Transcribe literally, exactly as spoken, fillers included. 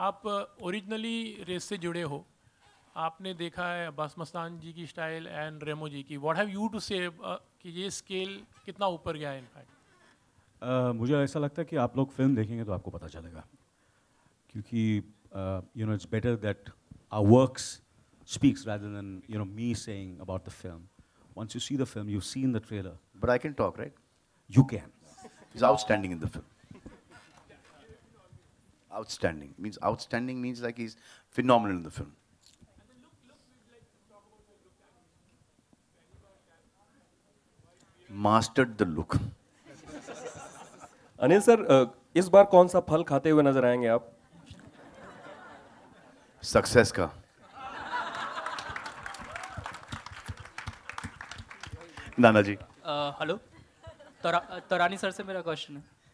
आप originally race से जुड़े हो, आपने देखा है अब्बास मस्तान जी की स्टाइल एंड रेमो जी की, व्हाट हैव यू टू से कि ये स्केल कितना ऊपर गया है इनफैक्ट? uh, मुझे ऐसा लगता है कि आप लोग फिल्म देखेंगे तो आपको पता चलेगा, क्योंकि you know it's better that our works speaks rather than you know me saying about the film. Once you see the film, you've seen the trailer. But I can talk, right? You can. He's outstanding in the film. Outstanding means outstanding means like he's phenomenal in the film. Mastered the look. Anil sir, इस बार कौन सा फल खाते हुए नजर आएंगे आप? सक्सेस का. नाना जी. हेलो, तरा, तरानी सर से मेरा क्वेश्चन है.